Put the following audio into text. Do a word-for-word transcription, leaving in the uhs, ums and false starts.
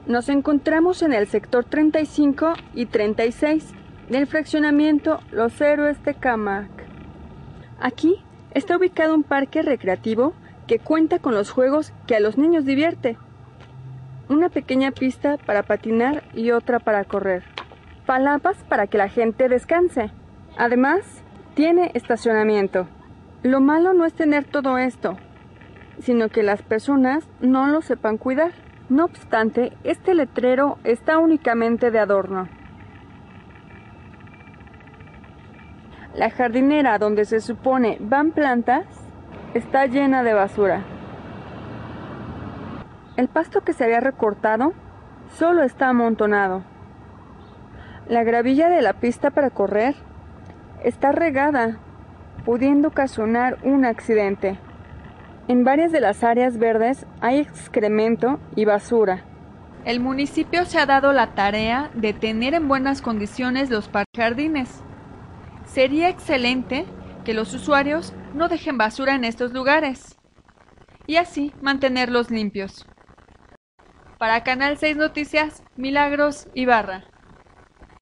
Nos encontramos en el sector treinta y cinco y treinta y seis del fraccionamiento Los Héroes Tecámac. Aquí está ubicado un parque recreativo que cuenta con los juegos que a los niños divierte. Una pequeña pista para patinar y otra para correr. Palapas para que la gente descanse. Además, tiene estacionamiento. Lo malo no es tener todo esto, sino que las personas no lo sepan cuidar. No obstante, este letrero está únicamente de adorno. La jardinera donde se supone van plantas está llena de basura. El pasto que se había recortado solo está amontonado. La gravilla de la pista para correr está regada, pudiendo ocasionar un accidente. En varias de las áreas verdes hay excremento y basura. El municipio se ha dado la tarea de tener en buenas condiciones los parques y jardines. Sería excelente que los usuarios no dejen basura en estos lugares y así mantenerlos limpios. Para Canal seis Noticias, Milagros Ibarra.